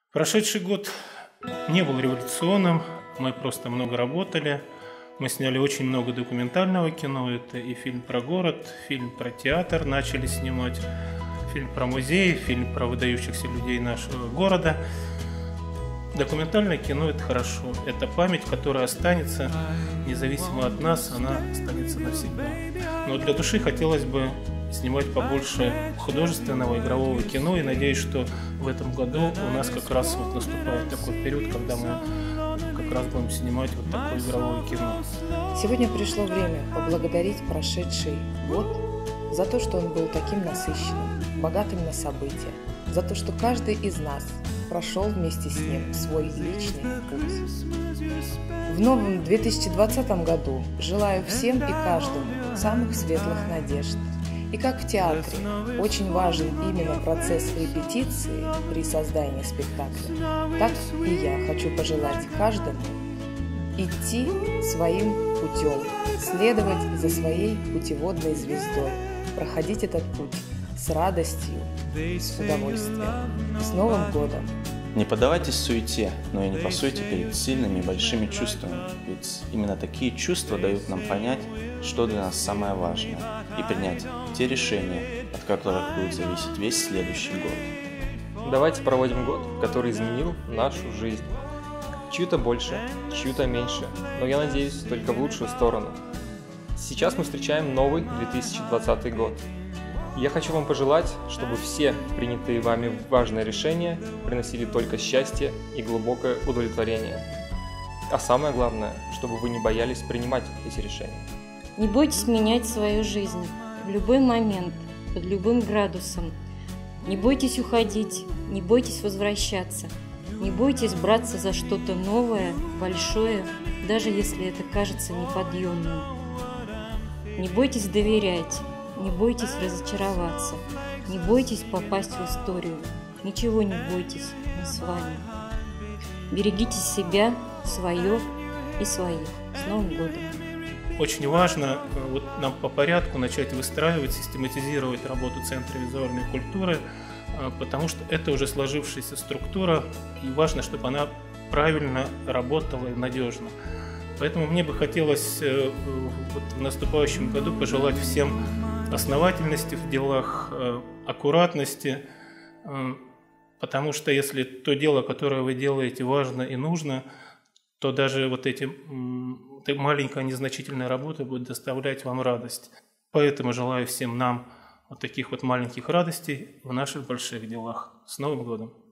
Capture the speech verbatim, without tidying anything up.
Прошедший год не был революционным, мы просто много работали. Мы сняли очень много документального кино. Это и фильм про город, фильм про театр начали снимать, фильм про музей, фильм про выдающихся людей нашего города. Документальное кино – это хорошо. Это память, которая останется, независимо от нас, она останется навсегда. Но для души хотелось бы снимать побольше художественного, игрового кино. И надеюсь, что в этом году у нас как раз вот наступает такой период, когда мы как раз будем снимать вот такое игровое кино. Сегодня пришло время поблагодарить прошедший год за то, что он был таким насыщенным, богатым на события, за то, что каждый из нас прошел вместе с ним свой личный путь. В новом две тысячи двадцатом году желаю всем и каждому самых светлых надежд. И как в театре очень важен именно процесс репетиции при создании спектакля, так и я хочу пожелать каждому идти своим путем, следовать за своей путеводной звездой, проходить этот путь с радостью, с удовольствием. С Новым годом! Не поддавайтесь суете, но и не пасуйте перед сильными и большими чувствами, ведь именно такие чувства дают нам понять, что для нас самое важное, и принять те решения, от которых будет зависеть весь следующий год. Давайте проводим год, который изменил нашу жизнь. Чью-то больше, чью-то меньше, но я надеюсь, только в лучшую сторону. Сейчас мы встречаем новый две тысячи двадцатый год. Я хочу вам пожелать, чтобы все принятые вами важные решения приносили только счастье и глубокое удовлетворение. А самое главное, чтобы вы не боялись принимать эти решения. Не бойтесь менять свою жизнь в любой момент, под любым градусом. Не бойтесь уходить, не бойтесь возвращаться. Не бойтесь браться за что-то новое, большое, даже если это кажется неподъемным. Не бойтесь доверять. Не бойтесь разочароваться, не бойтесь попасть в историю, ничего не бойтесь, мы с вами. Берегите себя, свое и своих. С Новым годом! Очень важно вот нам по порядку начать выстраивать, систематизировать работу Центра визуальной культуры, потому что это уже сложившаяся структура, и важно, чтобы она правильно работала и надежно. Поэтому мне бы хотелось вот в наступающем году пожелать всем основательности в делах, аккуратности, потому что если то дело, которое вы делаете, важно и нужно, то даже вот эти маленькая незначительная работа будет доставлять вам радость. Поэтому желаю всем нам вот таких вот маленьких радостей в наших больших делах. С Новым годом!